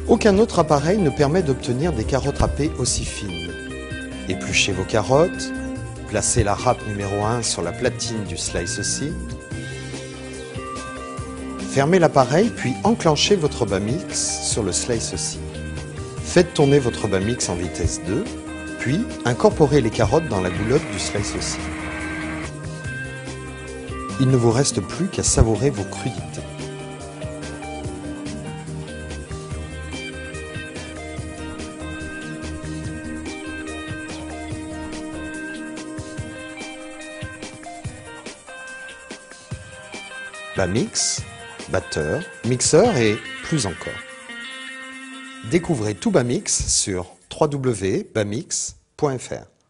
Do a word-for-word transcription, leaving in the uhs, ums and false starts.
Aucun autre appareil ne permet d'obtenir des carottes râpées aussi fines. Épluchez vos carottes, placez la râpe numéro un sur la platine du Slice-C, fermez l'appareil puis enclenchez votre Bamix sur le Slice-C. Faites tourner votre Bamix en vitesse deux, puis incorporez les carottes dans la goulotte du Slice-C. Il ne vous reste plus qu'à savourer vos crudités. Bamix, batteur, mixeur et plus encore. Découvrez tout Bamix sur w w w point bamix point f r.